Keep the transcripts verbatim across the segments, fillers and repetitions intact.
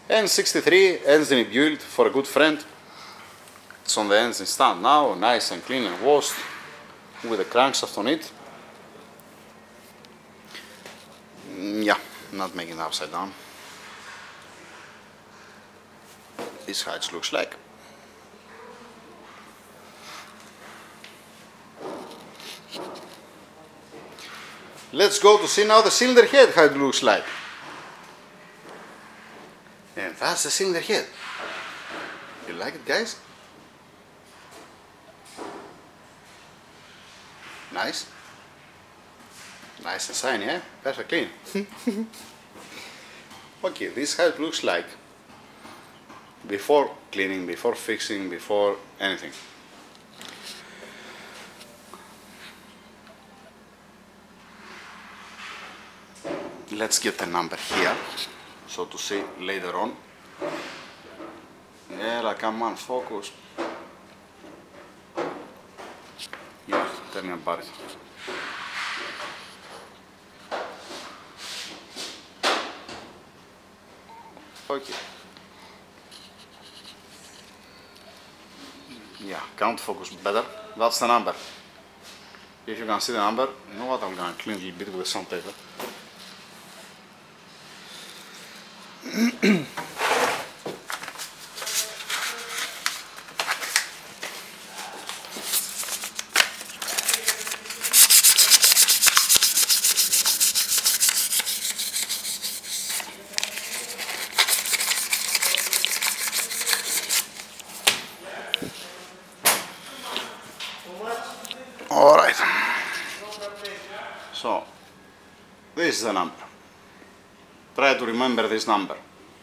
N sixty-three engine build for a good friend. It's on the engine stand now, nice and clean and washed, with a crankshaft on it. Yeah, not making it upside down. This is how it looks like. Let's go to see now the cylinder head, how it looks like. And that's the cylinder head. You like it, guys? Nice. Nice and shiny, eh? Perfect clean. Okay, this is how it looks like before cleaning, before fixing, before anything. Let's get the number here, so to see later on. Yeah, come on, focus. Yeah, tell me about it. Okay. Yeah, can't focus better. That's the number. If you can see the number, you know what, I'm gonna clean a little bit with the sandpaper. Alright, so this is the number. Try to remember this number.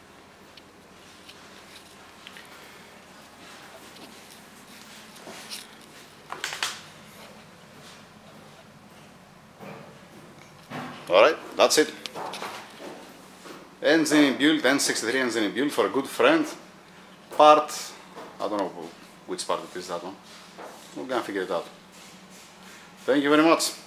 Alright, that's it. Engine build, N sixty-three engine build for a good friend. Part, I don't know which part it is, that one. We're gonna figure it out. Thank you very much.